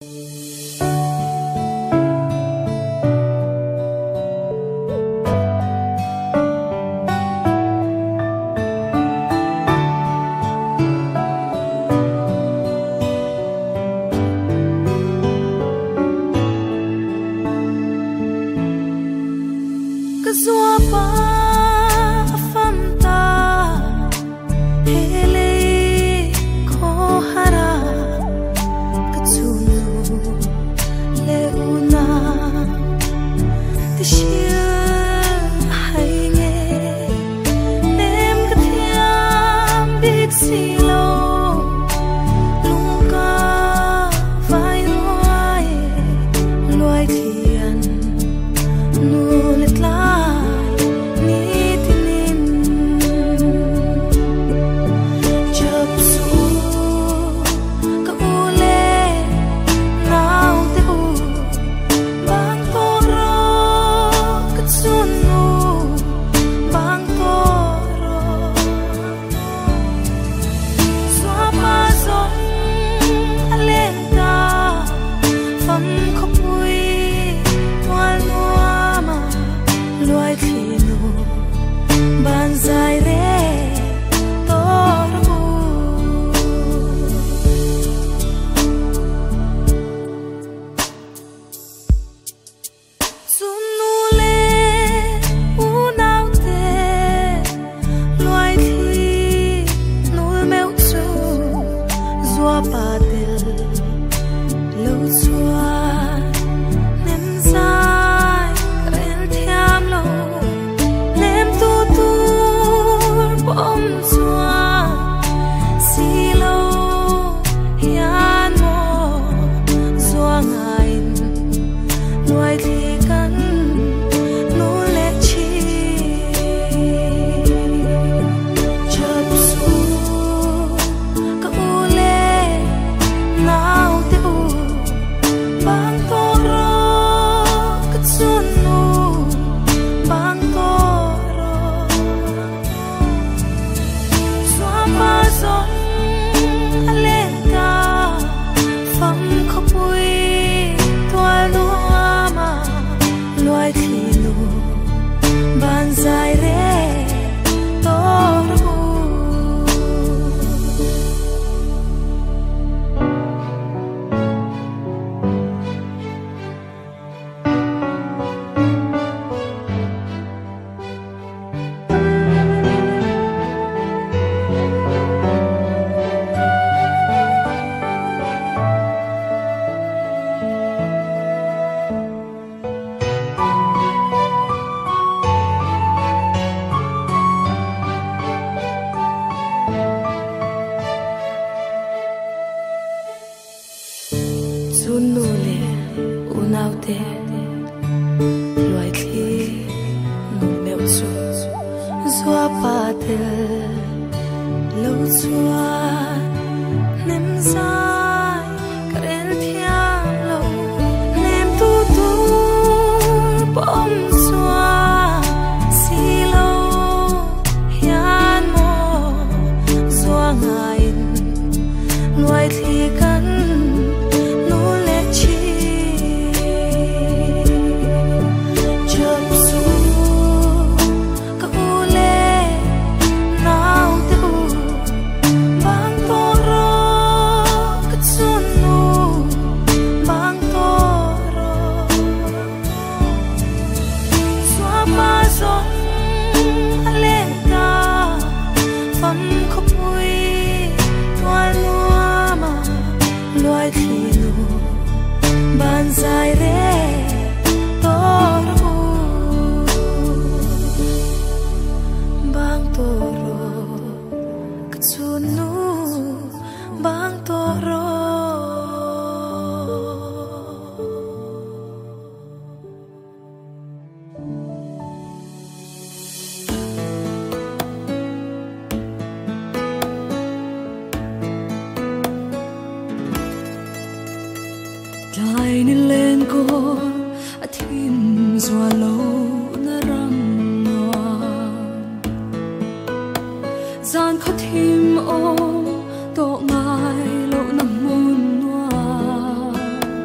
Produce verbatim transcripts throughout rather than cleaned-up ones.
Hãy subscribe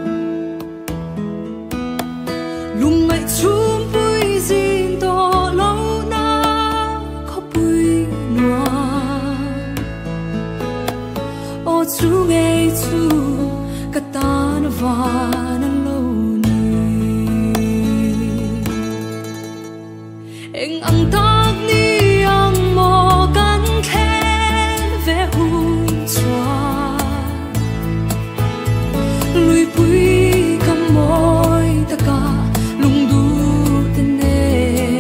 lung ngại chum bụi zin to lâu na khó bụi noa ô chú nghe chú cả ta nó va nó lâu ni anh ăn tắc ni ăn mò cắn khen về hùn xoa lùi bụi cầm môi ta cả lung du tên nè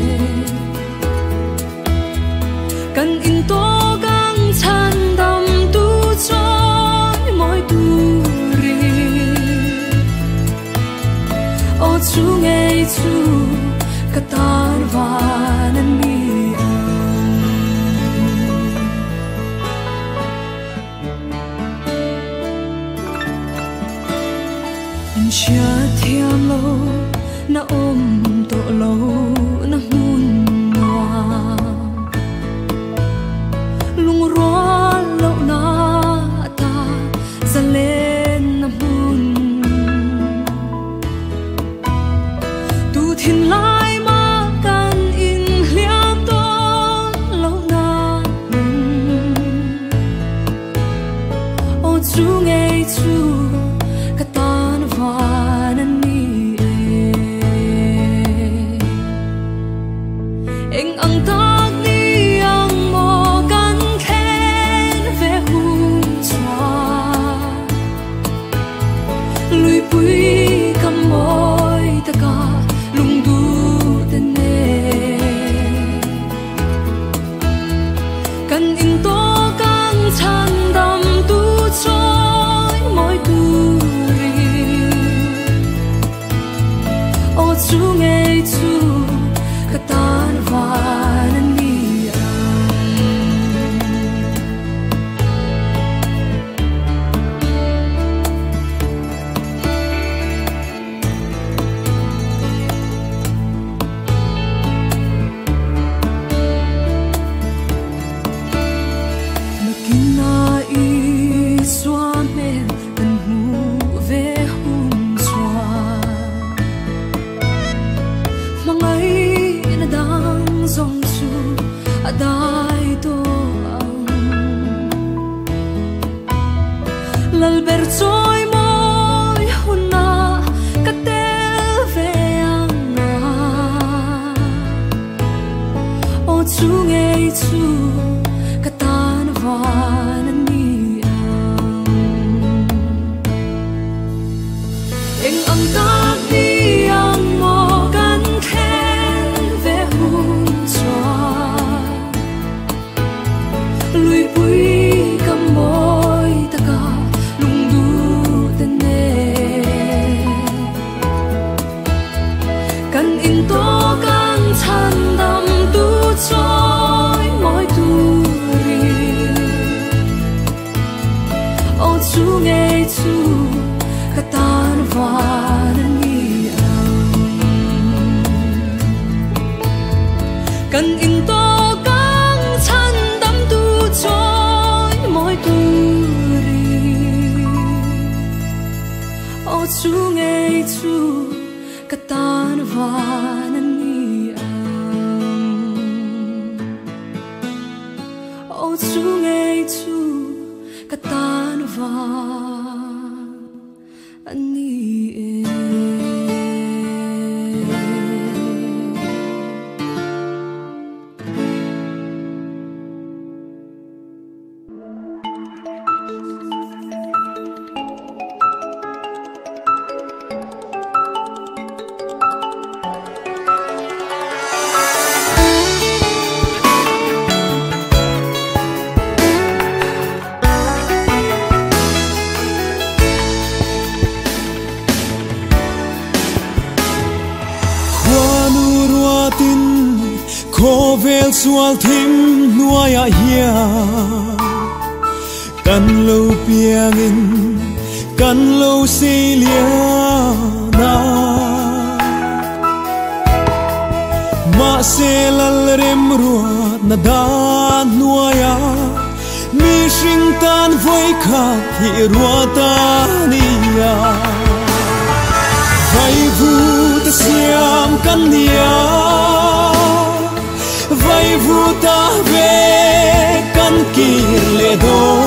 cần in to gang chan đam tu choi môi tu ri ô chú nghe chú cả ta và nan mi chia thiam lâu na ôm tổ lâu na hun hoa lung roa lâu na ta za lên na hun tu thiên lai ma can in liam to lâu na ô chú nghe chú cả ta nó va nan mi anh ăn tắc ni ăn mò cắn khen về hùn xoa lùi bụi cầm môi ta cả lung du tên nè cần in to càng chan đam tu choi môi tu ô chú nghe chú cả ta và nan mi na kina i xoa men nan mu về hùn xoa mangai na dang zong chu adai to ang lalber choi moi hunna ka tel ve ang na ô chú nghe chú ka ta na va nan mi anh ăn tắc đi ăn mò cắn khen về hùn xoa lùi bụi cầm môi ta cả lung du tên nè cần in to càng chan đam tu choi môi tu ri ô chú nghe chú cả ta và nan mi cần in to càng chan đam tu choi môi tu ri ô chú nghe chú cả ta và nan mi ô chú nghe chú cả ta và nan mi Khô vel sual thim nuaya hia kan lo piangin kan lo selia na ma se lal rem ruat na dan nuaya mi sing tan voi kha hi ruata nia vai vu ta căn nia vay vu ta về căn kỳ lệ đô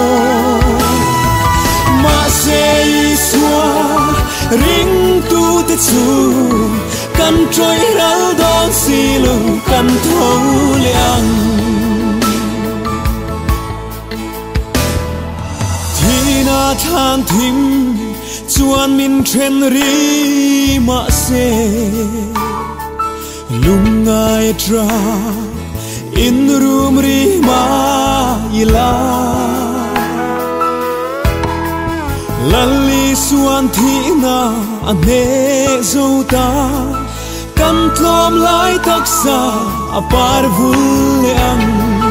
mà sẽ xóa ring tu te chu căn trôi ráo đón xì lùng căn thấu liang thì na than thím chuan min chen ri ma se lung ngai tra in room ri ma ila lali suan thi na ane zo ta kan tlom lai taksa apar vul ang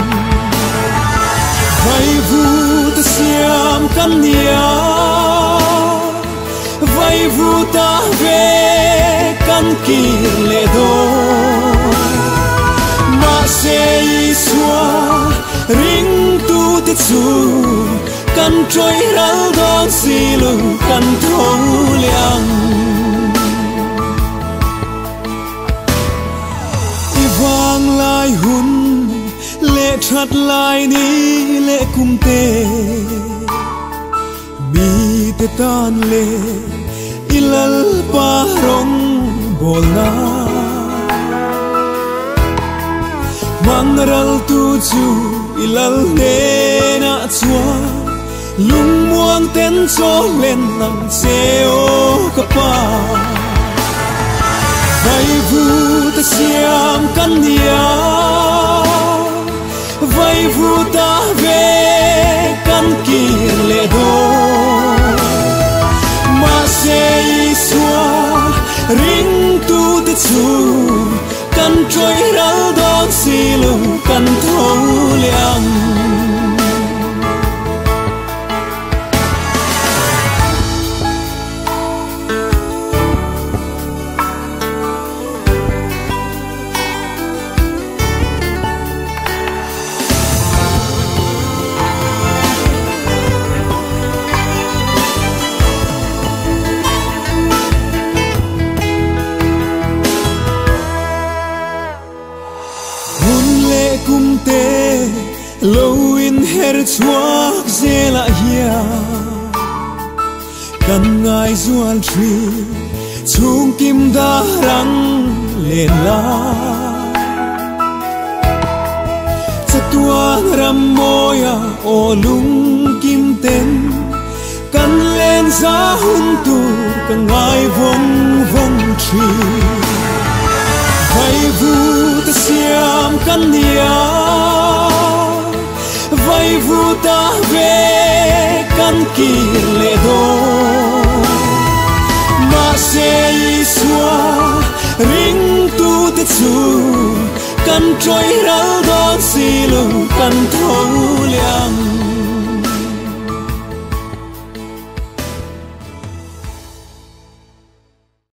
vai vu ta siam kan nia vai vu ta ve kan kir le do ma se iswa ring tu te chu kan trôi ráo đón xì lùng kan thấu liang i vang lai hun lệ chặt lai ni lệ kum te mi te tan le ilal pa rong bolna mangaral tu chu ilal ne na chua lung muang ten cho lên nằm xeo kapa vai vu ta siam kan nia vai vu ta ve kan kir le do ma se xóa ring tu te chu kan trôi ráo đón xì lùng kan thấu liang kum te lâu in her chuak zela hia kan ngai zual tri chung kim da rang len la chatua ram moya o lung kim ten kan len za hun tu kan ngai vong vong tri vai vu ta siam kan nia vai vu ta ve kan kir le do ma se iswa ring tu te chu kan trôi ráo đón xì lùng kan